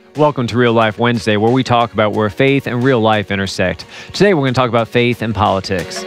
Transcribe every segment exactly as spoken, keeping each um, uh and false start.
Welcome to Real Life Wednesday, where we talk about where faith and real life intersect. Today, we're going to talk about faith and politics.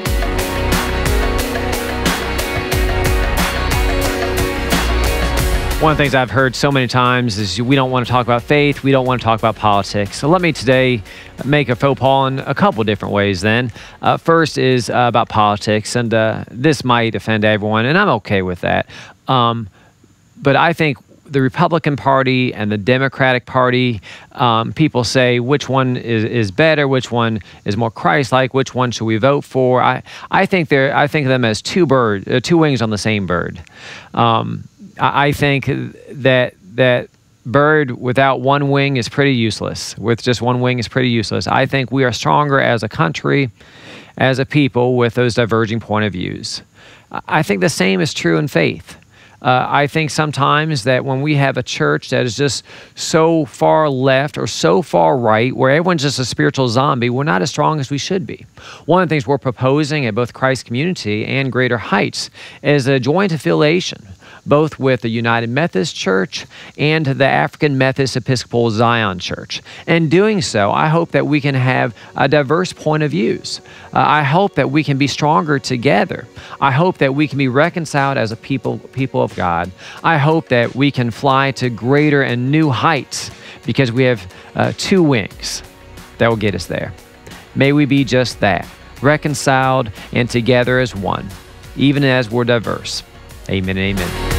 One of the things I've heard so many times is we don't want to talk about faith, we don't want to talk about politics. So let me today make a faux pas in a couple different ways then. Uh, first is uh, about politics, and uh, this might offend everyone, and I'm okay with that. Um, but I think the Republican Party and the Democratic Party, um, people say which one is, is better, which one is more Christ-like, which one should we vote for. I, I think they're I think of them as two bird, uh, two wings on the same bird. Um, I, I think that that bird without one wing is pretty useless. With just one wing is pretty useless. I think we are stronger as a country, as a people, with those diverging point of views. I think the same is true in faith. Uh, I think sometimes that when we have a church that is just so far left or so far right, where everyone's just a spiritual zombie, we're not as strong as we should be. One of the things we're proposing at both Christ Community and Greater Heights is a joint affiliation, both with the United Methodist Church and the African Methodist Episcopal Zion Church. In doing so, I hope that we can have a diverse point of views. Uh, I hope that we can be stronger together. I hope that we can be reconciled as a people, people of God. I hope that we can fly to greater and new heights because we have uh, two wings that will get us there. May we be just that, reconciled and together as one, even as we're diverse. Amen and amen.